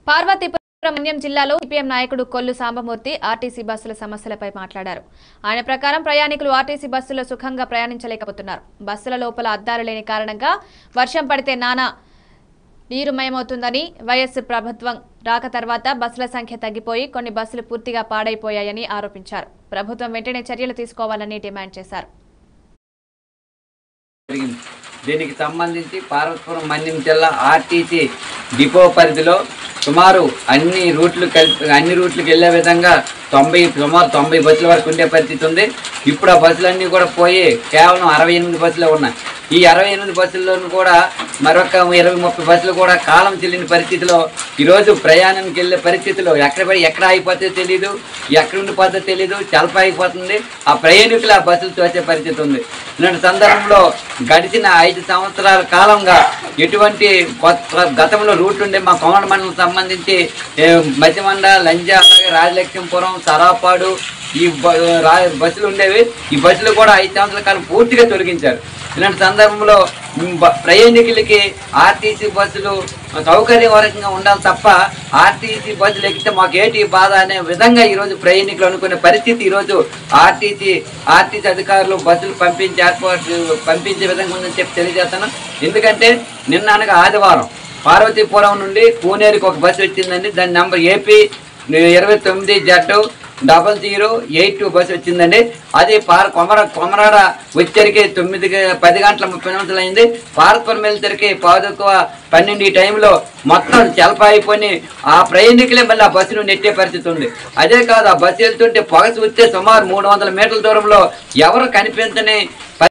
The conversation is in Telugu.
పార్వతీపురం మన్యం జిల్లాలో సిపిఎం నాయకుడు కొల్లు సాంబమూర్తి ఆర్టీసీ బస్సుల సమస్యలపై మాట్లాడారు. ఆయన ప్రకారం ప్రయాణికులు ఆర్టీసీ బస్సులో సుఖంగా ప్రయాణించలేకపోతున్నారు. బస్సుల లోపల అద్దాలు లేని కారణంగా వర్షం పడితే నానా నీరుమయమవుతుందని, వైఎస్ ప్రభుత్వం రాక తర్వాత బస్సుల సంఖ్య తగ్గిపోయి కొన్ని బస్సులు పూర్తిగా పాడైపోయాయని ఆరోపించారు. ప్రభుత్వం వెంటనే చర్యలు తీసుకోవాలని డిమాండ్ చేశారు. దీనికి సంబంధించి పార్వతీపురం మన్యం జిల్లా ఆర్టీసీ డిపో పరిధిలో సుమారు అన్ని రూట్లకు వెళ్ళే విధంగా సుమారు 90 బస్సుల వరకు ఉండే పరిస్థితి ఉంది. ఇప్పుడు ఆ బస్సులన్నీ కూడా పోయి కేవలం 68 బస్సులే ఉన్నాయి. ఈ 68 బస్సుల్లోనూ కూడా మరొక 20-30 బస్సులు కూడా కాలం చెల్లిన పరిస్థితిలో ఈరోజు ప్రయాణానికి వెళ్ళే పరిస్థితిలో ఎక్కడ అయిపోతే తెలియదు, ఎక్కడ ఉండిపోతే తెలియదు, చలప అయిపోతుంది. ఆ ప్రయాణికులు ఆ బస్సులు తోచే పరిస్థితి ఉంది. ఇలాంటి సందర్భంలో గడిచిన 5 సంవత్సరాల కాలంగా ఎటువంటి గతంలో రూట్ ఉండే మా కోమడ మండలం సంబంధించి మధ్యమండ, లంజా, అలాగే రాజలక్ష్మీపురం, సరాపాడు ఈ బస్సులు ఉండేవి. ఈ బస్సులు కూడా 5 సంవత్సరాల కాలం పూర్తిగా తొలగించారు. ఇలాంటి సందర్భంలో ప్రయాణికులకి ఆర్టీసీ బస్సులు సౌకర్యవంతంగా ఉండాలి తప్ప ఆర్టీసీ బస్సులు ఎక్కితే మాకు ఏంటి బాధ అనే విధంగా ఈరోజు ప్రయాణికులు అనుకునే పరిస్థితి ఈరోజు ఆర్టీసీ అధికారులు బస్సులు పంపించే విధంగా ఉందని చెప్పి తెలియజేస్తాను. ఎందుకంటే నిన్న అనగా ఆదివారం పార్వతీపురం నుండి పూణేరుకి ఒక బస్సు వచ్చిందండి. దాని నెంబర్ AP 29Z0082 బస్సు వచ్చిందండి. అది కొమరాడ వచ్చరికి 10 గంటల 30 నిమిషాలు అయింది. పార్వతీపురం వెళ్ళేసరికి 12 ఈ టైంలో మొత్తం చలప అయిపోయి ఆ ప్రయాణికులే మళ్ళీ ఆ బస్సును నెట్టే పరిస్థితి ఉంది. అదే కాదు, ఆ బస్సు వెళ్తుంటే పొగ చూస్తే సుమారు 300 మీటర్ల దూరంలో ఎవరు కనిపించని